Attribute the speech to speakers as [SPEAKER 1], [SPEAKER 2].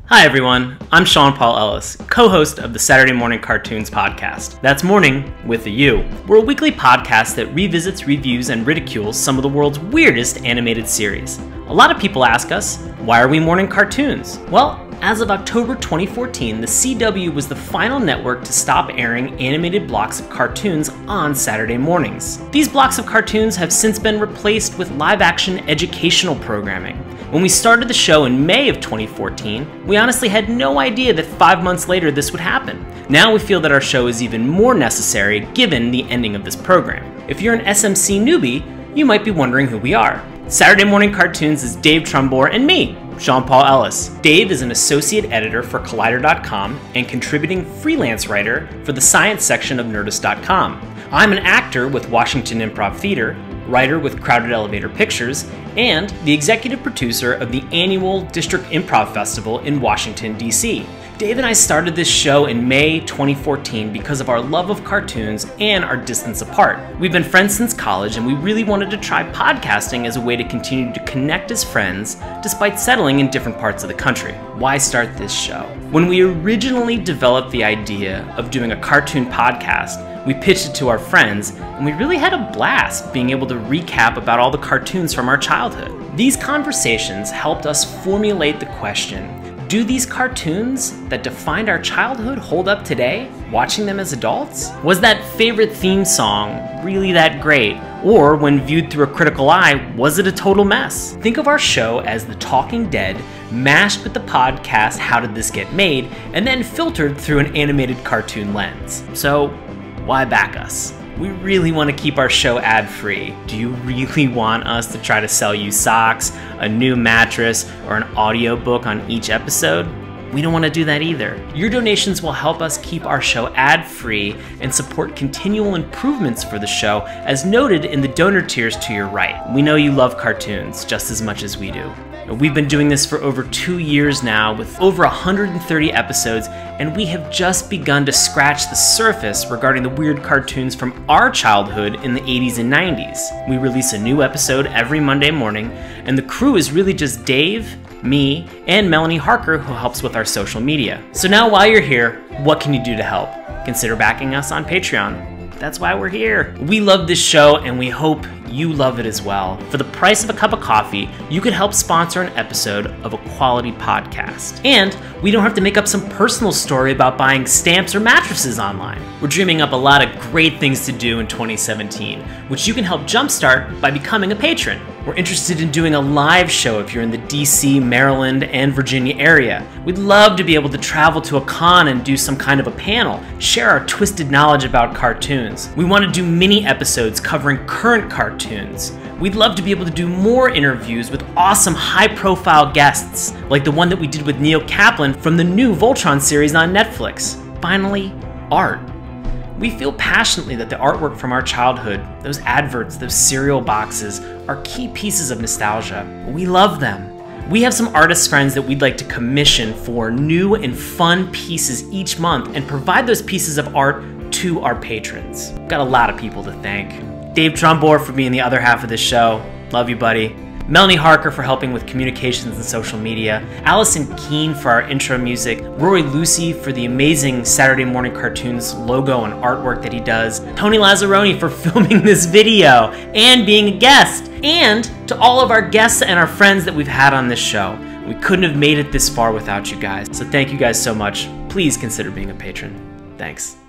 [SPEAKER 1] Hi everyone, I'm Sean Paul Ellis, co-host of the Saturday Morning Cartoons podcast. That's morning with a U. We're a weekly podcast that revisits, reviews, and ridicules some of the world's weirdest animated series. A lot of people ask us, why are we morning cartoons? Well, as of October 2014, the CW was the final network to stop airing animated blocks of cartoons on Saturday mornings. These blocks of cartoons have since been replaced with live-action educational programming. When we started the show in May of 2014, we honestly had no idea that 5 months later this would happen. Now we feel that our show is even more necessary given the ending of this program. If you're an SMC newbie, you might be wondering who we are. Saturday Morning Cartoons is Dave Trumbore and me, Sean Paul Ellis. Dave is an associate editor for Collider.com and contributing freelance writer for the science section of Nerdist.com. I'm an actor with Washington Improv Theater, writer with Crowded Elevator Pictures, and the executive producer of the annual District Improv Festival in Washington, D.C. Dave and I started this show in May 2014 because of our love of cartoons and our distance apart. We've been friends since college, and we really wanted to try podcasting as a way to continue to connect as friends despite settling in different parts of the country. Why start this show? When we originally developed the idea of doing a cartoon podcast, we pitched it to our friends, and we really had a blast being able to recap about all the cartoons from our childhood. These conversations helped us formulate the question, do these cartoons that defined our childhood hold up today, watching them as adults? Was that favorite theme song really that great? Or when viewed through a critical eye, was it a total mess? Think of our show as The Talking Dead mashed with the podcast How Did This Get Made, and then filtered through an animated cartoon lens. So why back us? We really want to keep our show ad-free. Do you really want us to try to sell you socks, a new mattress, or an audiobook on each episode? We don't want to do that either. Your donations will help us keep our show ad-free and support continual improvements for the show, as noted in the donor tiers to your right. We know you love cartoons just as much as we do. We've been doing this for over 2 years now with over 130 episodes, and we have just begun to scratch the surface regarding the weird cartoons from our childhood in the 80s and 90s. We release a new episode every Monday morning, and the crew is really just Dave, me, and Melanie Harker, who helps with our social media. So now while you're here, what can you do to help? Consider backing us on Patreon. That's why we're here. We love this show, and we hope you love it as well. For the price of a cup of coffee, you could help sponsor an episode of a quality podcast. And we don't have to make up some personal story about buying stamps or mattresses online. We're dreaming up a lot of great things to do in 2017, which you can help jumpstart by becoming a patron. We're interested in doing a live show if you're in the DC, Maryland, and Virginia area. We'd love to be able to travel to a con and do some kind of a panel, share our twisted knowledge about cartoons. We want to do mini episodes covering current cartoons. We'd love to be able to do more interviews with awesome high-profile guests, like the one that we did with Neil Kaplan from the new Voltron series on Netflix. Finally, art. We feel passionately that the artwork from our childhood, those adverts, those cereal boxes, are key pieces of nostalgia. We love them. We have some artist friends that we'd like to commission for new and fun pieces each month and provide those pieces of art to our patrons. We've got a lot of people to thank. Dave Trumbore for being the other half of this show. Love you, buddy. Melanie Harker for helping with communications and social media, Allison Keene for our intro music, Rory Lucy for the amazing Saturday Morning Cartoons logo and artwork that he does, Tony Lazzaroni for filming this video and being a guest, and to all of our guests and our friends that we've had on this show. We couldn't have made it this far without you guys, so thank you guys so much. Please consider being a patron. Thanks.